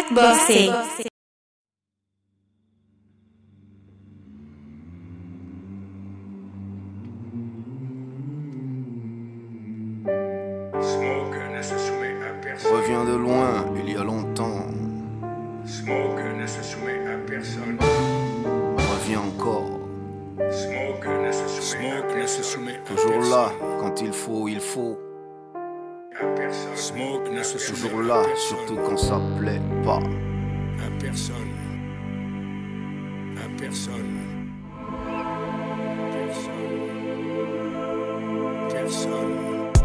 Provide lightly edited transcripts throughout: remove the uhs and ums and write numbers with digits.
Black Bossé. Smoke ne se soumet à personne. Reviens de loin, il y a longtemps. Smoke ne se soumet à personne. Reviens encore. Smoke ne se soumet à Toujours personne. là, quand il faut, il faut. À personne. Smoke ne se soumet Toujours à là, personne. surtout quand ça plaît pas. À personne. À personne. Personne. Personne.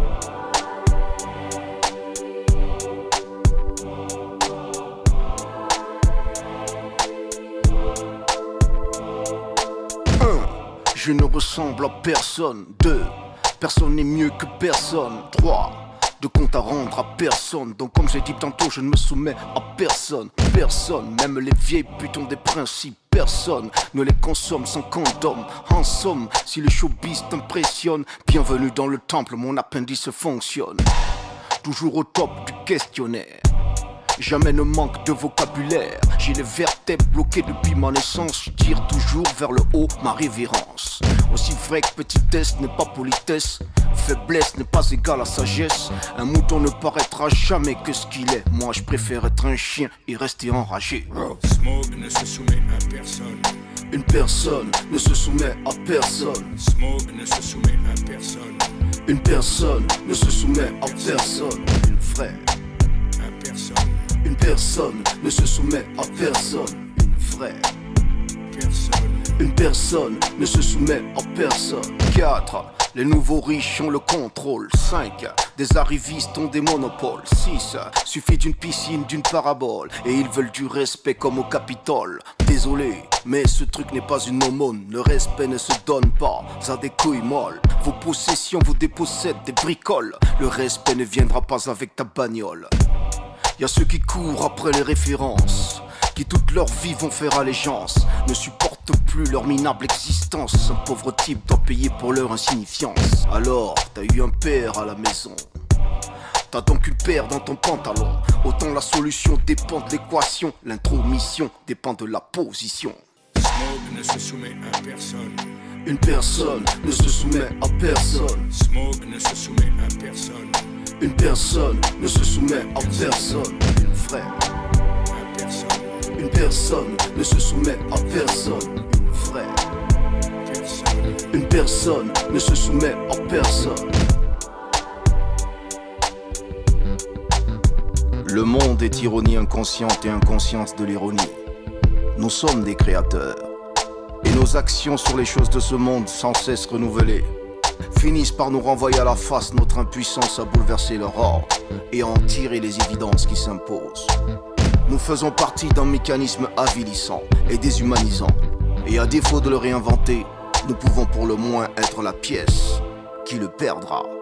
Je ne ressemble à personne. 2. Personne n'est mieux que personne. 3. De compte à rendre à personne. Donc comme j'ai dit tantôt, je ne me soumets à personne. Personne, même les vieilles putes ont des principes. Personne ne les consomme sans condom. En somme, si le showbiz t'impressionne, bienvenue dans le temple, mon appendice fonctionne. Toujours au top du questionnaire. Jamais ne manque de vocabulaire. J'ai les vertèbres bloquées depuis ma naissance. Je tire toujours vers le haut ma révérence. Aussi vrai que petitesse n'est pas politesse, faiblesse n'est pas égale à sagesse. Un mouton ne paraîtra jamais que ce qu'il est. Moi je préfère être un chien et rester enragé. Smoke ne se soumet à personne. Une personne ne se soumet à personne. Smoke ne se soumet à personne. Une personne ne se soumet à personne. Une vraie. À personne. Une personne ne se soumet à personne. Une vraie. Personne. Une personne ne se soumet à personne. 4. Les nouveaux riches ont le contrôle. 5. Des arrivistes ont des monopoles. 6. Suffit d'une piscine, d'une parabole, et ils veulent du respect comme au Capitole. Désolé, mais ce truc n'est pas une aumône. Le respect ne se donne pas à des couilles molles. Vos possessions vous dépossèdent des bricoles. Le respect ne viendra pas avec ta bagnole. Y'a ceux qui courent après les références, qui toute leur vie vont faire allégeance, ne supportent plus leur minable existence. Un pauvre type doit payer pour leur insignifiance. Alors, t'as eu un père à la maison, t'as donc une paire dans ton pantalon. Autant la solution dépend de l'équation, l'intromission dépend de la position. Smoke ne se soumet à personne. Une personne ne se soumet à personne. Smoke ne se soumet à personne. Une personne ne se soumet à personne. Une vraie. À personne. Une personne ne se soumet à personne. Une vraie. Personne. Une personne ne se soumet à personne. Le monde est ironie inconsciente et inconscience de l'ironie. Nous sommes des créateurs, et nos actions sur les choses de ce monde sans cesse renouvelées finissent par nous renvoyer à la face notre impuissance à bouleverser leur ordre et à en tirer les évidences qui s'imposent. Nous faisons partie d'un mécanisme avilissant et déshumanisant, et à défaut de le réinventer, nous pouvons pour le moins être la pièce qui le perdra.